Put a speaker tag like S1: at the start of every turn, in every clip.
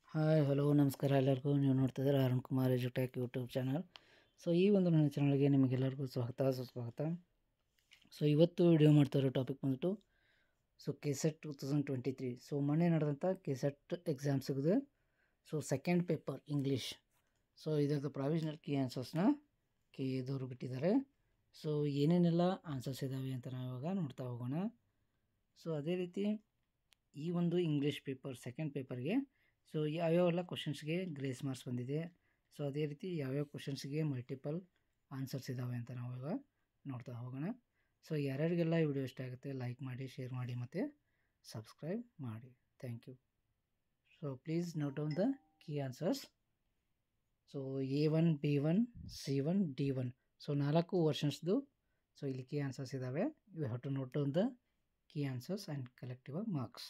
S1: Hi hello ನಮಸ್ಕಾರ ಎಲ್ಲರಿಗೂ. ನೀವು ನೋಡ್ತಿದ್ದೀರಾ ಅರುಣ್ ಕುಮಾರ್ ಎಜುಟೆಕ್ ಯೂಟ್ಯೂಬ್ ಚಾನಲ್. ಸೊ ಈ ಒಂದು ನನ್ನ ಚಾನಲ್ಗೆ ನಿಮಗೆಲ್ಲರಿಗೂ ಸುಸ್ವಾಗತ. ಸೊ ಇವತ್ತು ವಿಡಿಯೋ ಮಾಡ್ತಾ ಇರೋ ಟಾಪಿಕ್ ಬಂದ್ಬಿಟ್ಟು ಕೆಸೆಟ್ 2023. ಸೊ ಮೊನ್ನೆ ನಡೆದಂಥ ಕೆಸೆಟ್ ಎಕ್ಸಾಮ್ ಸಿಗಿದೆ. So second paper English. So ಇದರದ್ದು ಪ್ರಾವಿಷನಲ್ ಕೀ ಆನ್ಸರ್ಸ್ನ ಇದವರು ಬಿಟ್ಟಿದ್ದಾರೆ. ಸೊ ಏನೇನೆಲ್ಲ ಆನ್ಸರ್ಸ್ ಇದ್ದಾವೆ ಅಂತ ನಾವು ಇವಾಗ ನೋಡ್ತಾ ಹೋಗೋಣ. ಸೊ ಅದೇ ರೀತಿ ಈ ಒಂದು ಇಂಗ್ಲೀಷ್ ಪೇಪರ್ ಸೆಕೆಂಡ್ ಪೇಪರ್ಗೆ ಸೊ ಯಾವ್ಯಾವೆಲ್ಲ ಕ್ವಶನ್ಸ್ಗೆ ಗ್ರೇಸ್ ಮಾರ್ಕ್ಸ್ ಬಂದಿದೆ, ಸೊ ಅದೇ ರೀತಿ ಯಾವ್ಯಾವ ಕ್ವಶನ್ಸ್ಗೆ ಮಲ್ಟಿಪಲ್ ಆನ್ಸರ್ಸ್ ಇದ್ದಾವೆ ಅಂತ ನಾವು ಇವಾಗ ನೋಡ್ತಾ ಹೋಗೋಣ. ಸೊ ಯಾರ್ಯಾರಿಗೆಲ್ಲ ಈ ವಿಡಿಯೋ ಇಷ್ಟ ಆಗುತ್ತೆ ಲೈಕ್ ಮಾಡಿ, ಶೇರ್ ಮಾಡಿ ಮತ್ತು ಸಬ್ಸ್ಕ್ರೈಬ್ ಮಾಡಿ. Thank you. So please note down the key answers. So A1, B1, C1, D1. So 4 ವರ್ಷನ್ಸ್ದು ಸೊ ಇಲ್ಲಿ ಕೀ ಆನ್ಸರ್ಸ್ ಇದ್ದಾವೆ. You have to note down the key answers and collect your marks.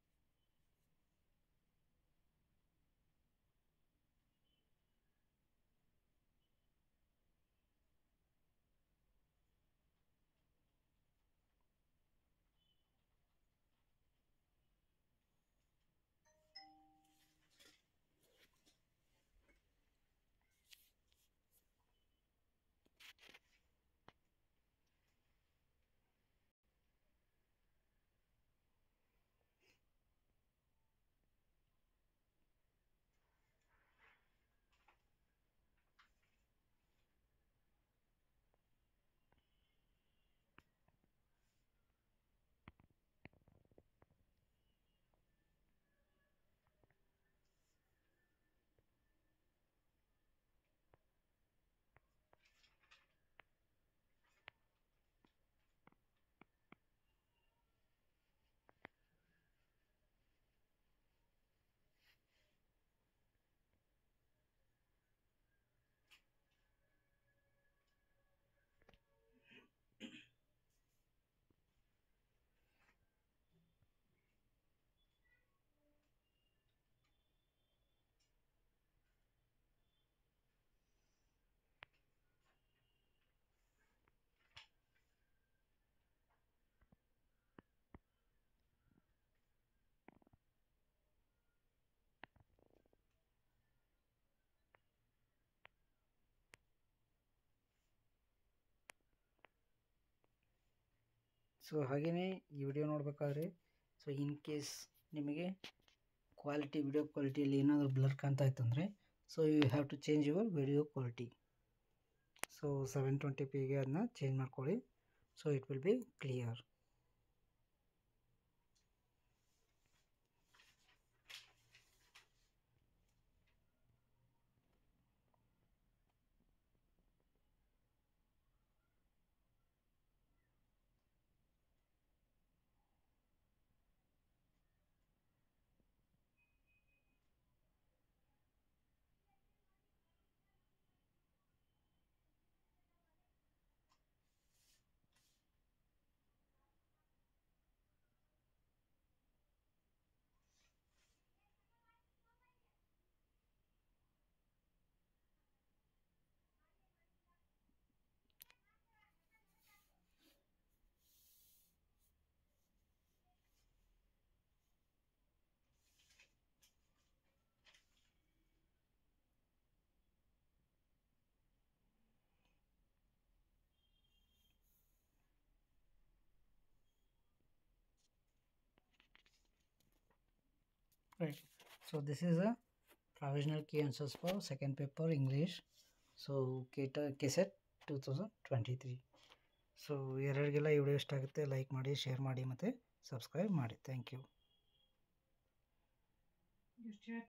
S1: So ಹಾಗೆಯೇ ಈ video ನೋಡಬೇಕಾದ್ರೆ so in case ನಿಮಗೆ video ಕ್ವಾಲಿಟಿಯಲ್ಲಿ ಏನಾದರೂ blur ಕಾಣ್ತಾ ಇತ್ತಂದರೆ so you have to change your video quality. So 720pಗೆ ಅದನ್ನ ಚೇಂಜ್ ಮಾಡ್ಕೊಳ್ಳಿ. So it will B clear. Right. So this is a provisional key answers for second paper English. So Kset 2023. So ಯಾರ್ಯಾರಿಗೆಲ್ಲ ಈ video ಇಷ್ಟ ಆಗುತ್ತೆ like ಮಾಡಿ, share ಮಾಡಿ ಮತ್ತು ಸಬ್ಸ್ಕ್ರೈಬ್ ಮಾಡಿ. Thank you.